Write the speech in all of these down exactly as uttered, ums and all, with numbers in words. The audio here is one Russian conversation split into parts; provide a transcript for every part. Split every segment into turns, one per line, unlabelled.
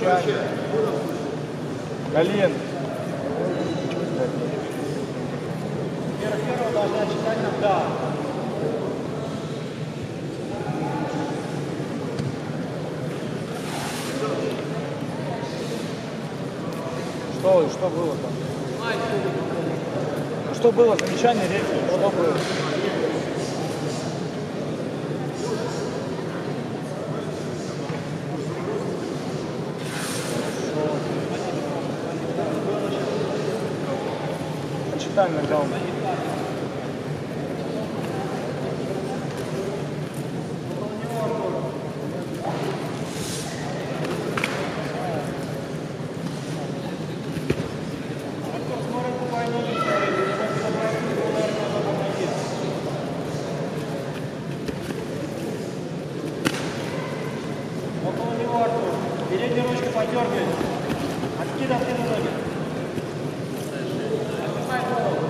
замечание. Галин. Первого должна читать нам «да». Что, что было там? Что было? Замечание рефери? Что было? Почитай нокдаун. Около него, Артур. Передняя ручка подергай. Откидай, откидай ноги. Отпускай голову.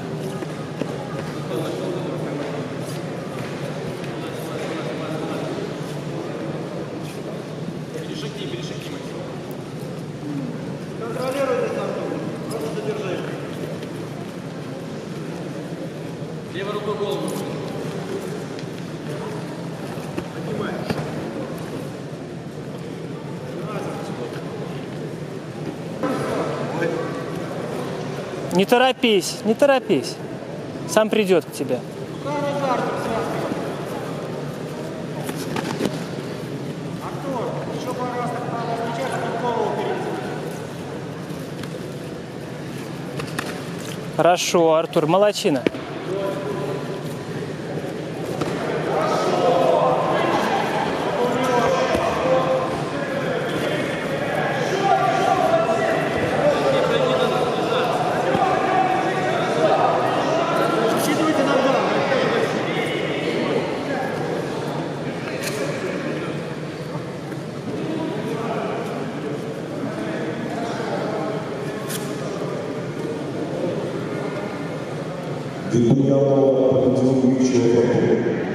Перешагни, перешагни, Максим. Контролируй здесь, Артур. Просто задержи. Левой рукой голову. Поднимаешь.
Не торопись, не торопись. Сам придет к тебе.
Артур, еще пару раз так надо встречать, чтобы голову перейти.
Хорошо, Артур, молодчина.
Дебютировал победил бывшего